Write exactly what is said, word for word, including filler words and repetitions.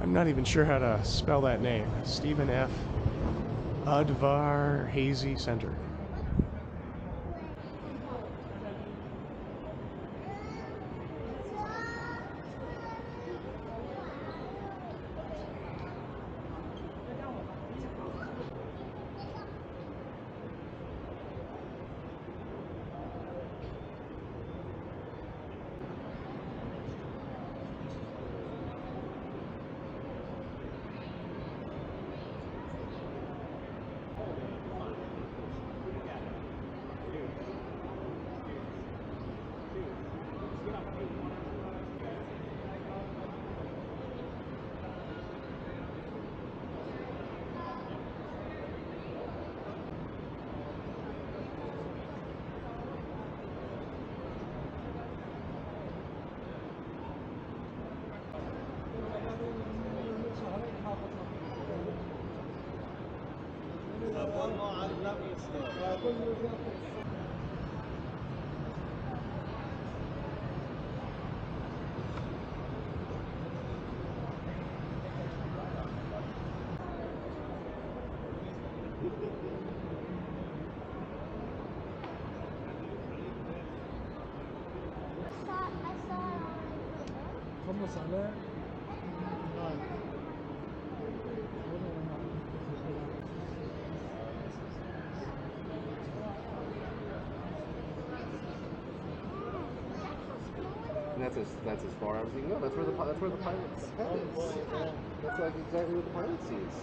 I'm not even sure how to spell that name. Stephen F. Udvar Hazy Center. And that's as that's as far as you can go. That's where the pi- that's where the pilot the head is. That's like exactly what the pilot sees.